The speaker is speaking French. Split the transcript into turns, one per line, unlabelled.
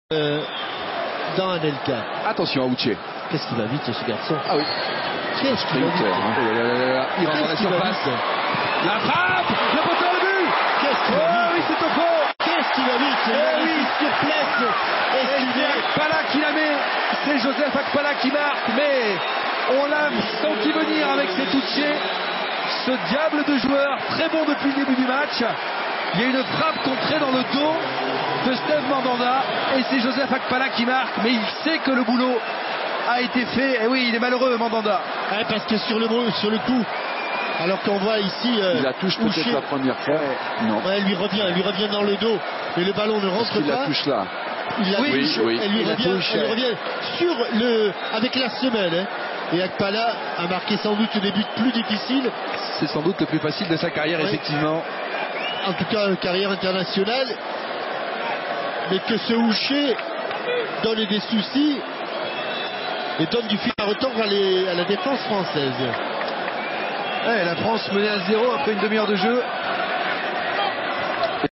dans Anelka.
Attention à Uche.
Qu'est-ce qu'il va vite ce garçon?
Ah oui.
Qu'est-ce qu'il va vite?
Il rentre dans la surface. La frappe, le poteau, le but.
Qu'est-ce qu'il va vite?
Oui, c'est au fond.
Qu'est-ce qu'il va vite?
Oui,
sur place.
Et c'est Akpala qui la met. C'est Joseph Akpala qui marque, mais on l'a senti venir avec ses touchés. Ce diable de joueur, très bon depuis le début du match. Il y a une frappe contrée dans le dos de Steve Mandanda et c'est Joseph Akpala qui marque, mais il sait que le boulot a été fait. Et oui, il est malheureux, Mandanda.
Ouais, parce que sur le coup, alors qu'on voit ici,
il la touche peut-être la première fois. Non.
Ouais, elle lui revient dans le dos, mais le ballon ne rentre pas.
Il la touche là.
Il la touche,
oui.
Elle lui revient sur avec la semelle. Hein. Et Akpala a marqué sans doute des buts plus difficiles.
C'est sans doute le plus facile de sa carrière, effectivement.
En tout cas, une carrière internationale. Mais que ce Houcher donne des soucis et donne du fil à retordre à la défense française.
Ouais, la France menée à 0 après une demi-heure de jeu.